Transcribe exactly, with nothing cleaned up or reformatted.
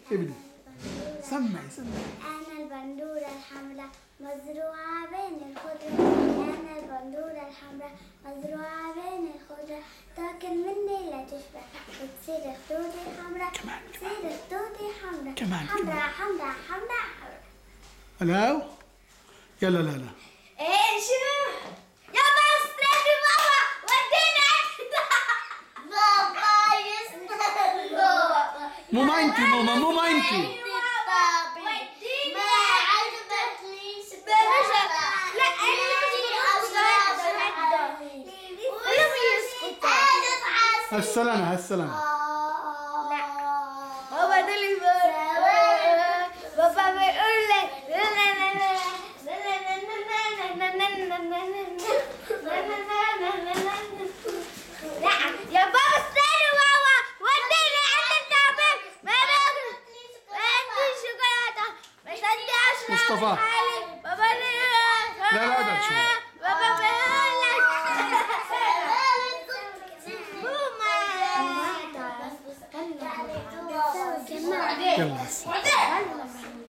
ابني سمعي سمعي. أنا البندورة الحمراء مزروعة بين الخضرة. أنا البندورة الحمراء مزروعة بين الخضرة. تاكل مني لا تشبع وتصير خدودي حمراء. تصير خدودي حمراء. كمان حمراء حمراء حمراء حمراء. هلاو يلا لا لا. ايه شنو؟ يابا استني بابا ودينا بابا يستنى بابا. مو ما انتي ماما مو ما انتي. السلامة السلامة. لا بابا ده اللي بابا بيقول لك لا يا بابا استنى بابا وديني عند التعبير. ما باكل ما عندي شوكولاتة مش عندي اشرب مصطفى. بابا لا لا ابعد شوي. بابا بيقول لك يلا هسه.